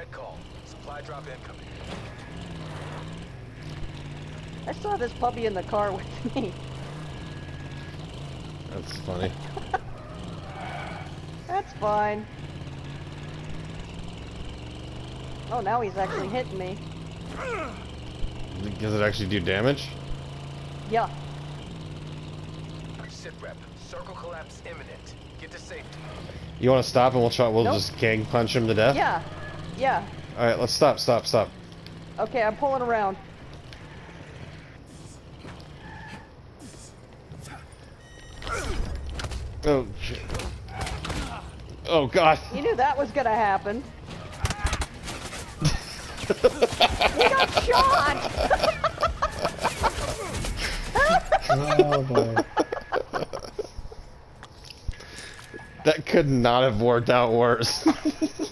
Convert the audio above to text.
That call. Supply drop incoming. I saw this puppy in the car with me. That's funny. That's fine. Oh, now he's actually hitting me. Does it actually do damage? Yeah. Sit rep. Circle collapse imminent. Get to safety. You want to stop and we'll try? We'll Nope. just gang punch him to death. Yeah. Yeah. All right, let's stop. Stop. Stop. Okay, I'm pulling around. Oh shit. Oh god. You knew that was gonna happen. We got shot! Oh boy. That could not have worked out worse.